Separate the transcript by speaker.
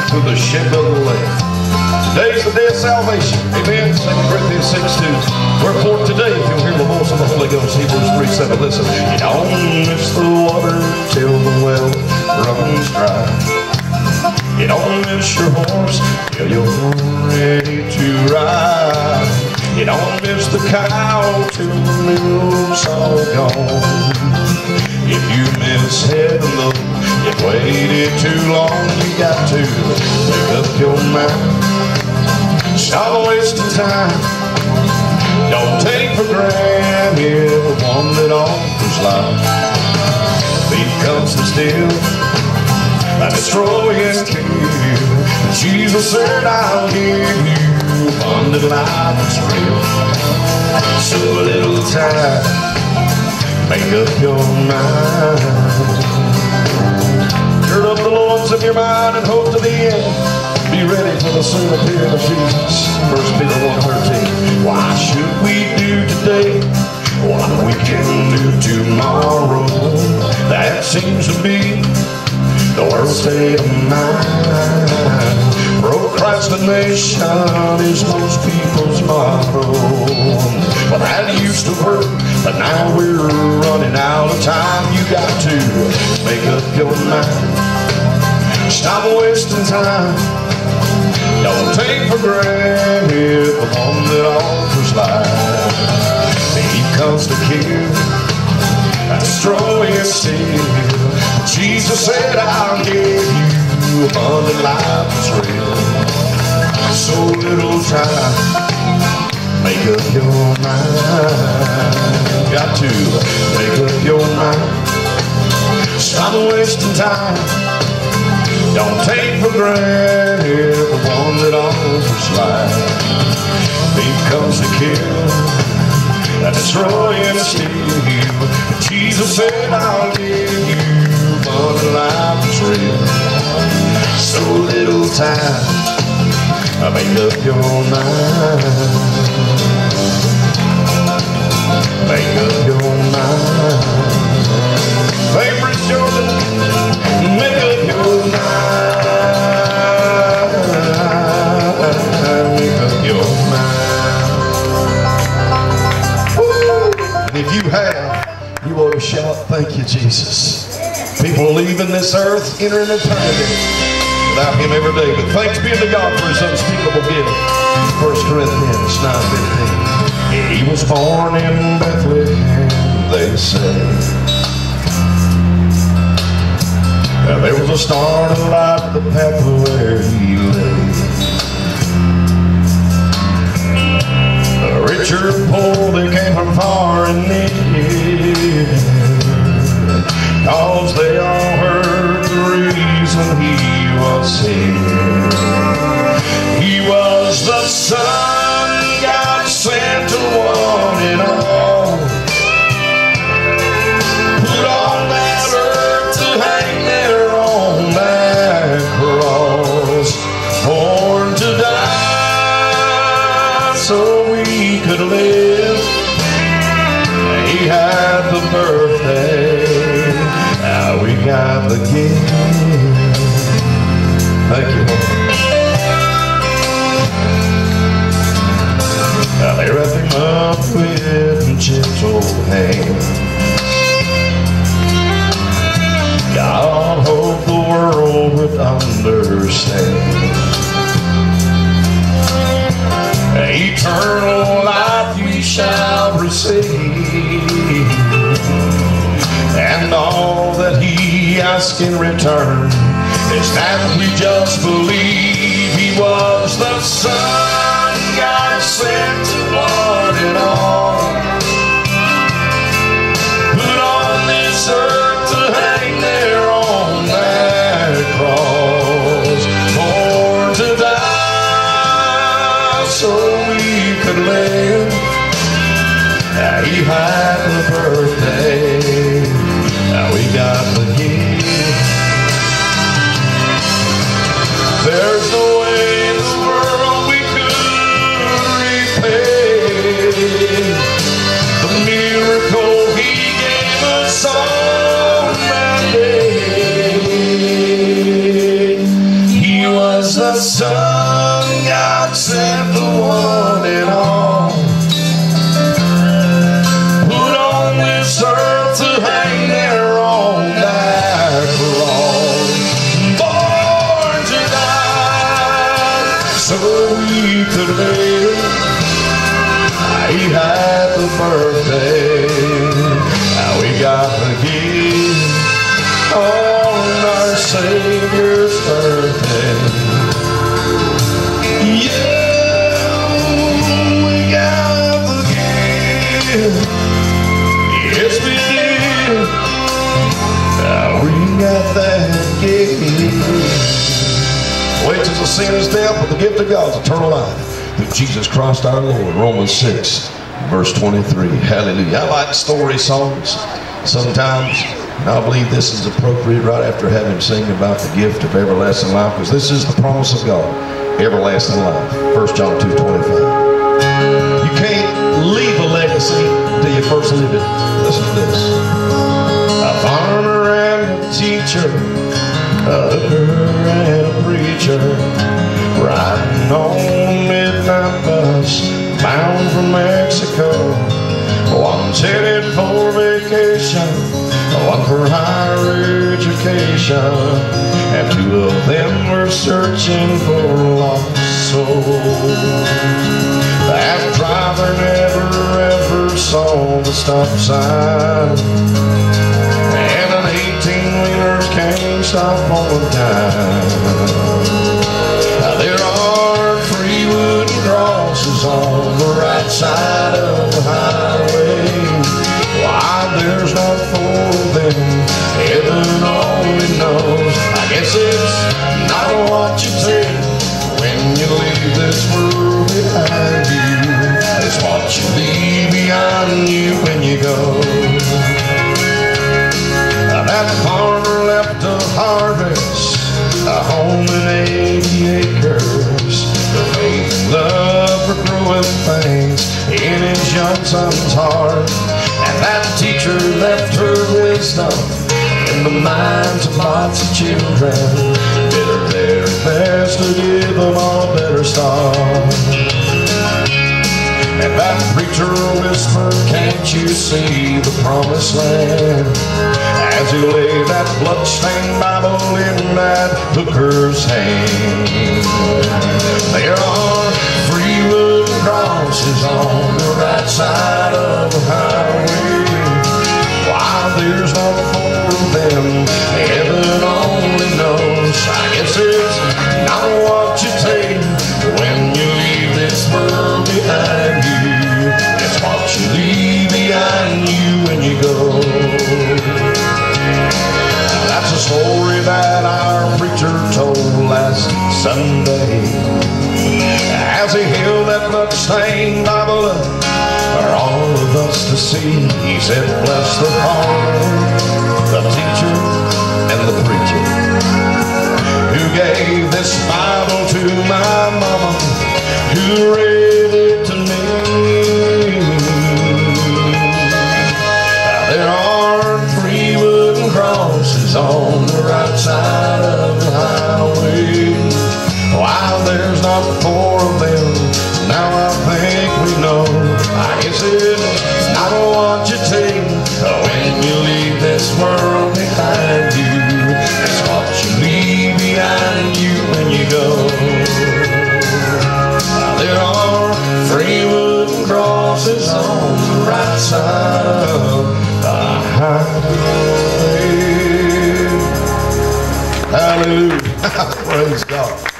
Speaker 1: through the shed of the Lamb. Today's the day of salvation. Amen. 2 Corinthians 6:2. Wherefore today, if you'll hear the voice of the Holy Ghost, Hebrews 3:7. Listen. You don't miss the water till the well runs dry. You don't miss your horse till you're ready to ride. You don't miss the cow till the milk's all gone. If you miss heaven though, you've waited too long. You got to make up your mind. Stop wasting time. Don't take for granted the one that offers life. Thief comes to steal, I destroy and kill. Jesus said, I'll give you abundant life that's real. So a little time, make up your mind. Gird up the loins of your mind and hope to the end. Be ready for the soon appearing of Jesus. 1 Peter 1:13. Why should we do today what we can do tomorrow? That seems to be the world's state of mind. Procrastination is most people's motto. Well, that used to work, but now we're running out of time. You got to make up your mind. Stop wasting time. Don't take for granted the one that offers life. He comes to kill, destroy and steal. Jesus said, I'll give you abundant life that's real. So little time, make up your mind. Got to make up your mind. Stop wasting time. Don't take for granted the one that offers life. He comes to kill, destroy and steal. Jesus said, I'll give you abundant life that's real. So little time, make up your mind. Make up your mind. Bainbridge Ga, make up your mind. Make up your mind. Woo! And if you have, you ought to shout, thank you, Jesus. People leaving this earth, entering eternity without Him every day. But thanks be to God for His unspeakable gift. 1 Corinthians 9:15. He was born in Bethlehem, they say. There was a star to light the path where He lay. The rich or poor, they came from far and near, 'cause they all heard the reason He was here. He was the Son God sent to one and all, put on that earth to hang there on that cross, born to die so we could live. He had the birthday, now we got the gift. Thank you, Lord. Now they wrapped Him up with gentle hand. God hoped the world would understand. Eternal life we shall receive, and all that He asks in return is that we just believe He was the Son God sent to one and all, put on this earth to hang there on that cross, born to die so we could live. He had the birthday, now we got the gift. There's no way in the world we could repay the miracle He gave us on that day. He was was the Son, God sent the one and all, put on this earth to hang there on that cross, born to die so we could live. He had the birthday, we got the gift on our Savior's birthday. Yeah, we got the gift. Yes, we did. We got that gift. Wages of sin is death, but the gift of God is eternal life through Jesus Christ our Lord. Romans 6, verse 23. Hallelujah. I like story songs sometimes. And I believe this is appropriate right after having sing about the gift of everlasting life, because this is the promise of God, everlasting life. 1 John 2:25. You can't leave a legacy until you first live it. Listen to this. A farmer and a teacher, a hooker and a preacher, riding on a midnight bus bound from Mexico. One's headed for vacation, one for higher education, and two of them were searching for a lost soul. That driver never ever saw the stop sign, and an 18-wheeler can't stop on time. There are 3 wooden crosses on the right side of the highway. Why there's not 4 of them, heaven only knows. I guess it's not what you take when you leave this world behind you. It's what you leave behind you when you go. That farmer left a harvest, a home and 80 acres. The faith and love for growing things in his young son's heart. And that teacher left her wisdom in the minds of lots of children. Did her very best to give them all a better start. And that preacher whispered, can't you see the promised land? As he laid that bloodstained Bible in that hooker's hand. There are 3 wooden crosses on the right side of the highway. Why there's not 4 of them, heaven only knows. I guess it's not what you take when you leave this world behind you. It's what you leave behind you when you go. That's a story that our preacher told last Sunday, as he held that bloodstained Bible up for all of us to see. He said, bless the farmer, the teacher, and the preacher who gave this Bible to my mama, who read it to me. There are 3 wooden crosses on the right side of the highway. Why there's not 4 of them, now I think we know. I guess it's not what you take when you leave this world behind you. It's what you leave behind you when you go. There are 3 wooden crosses on the right side of the highway. Hallelujah. Praise God.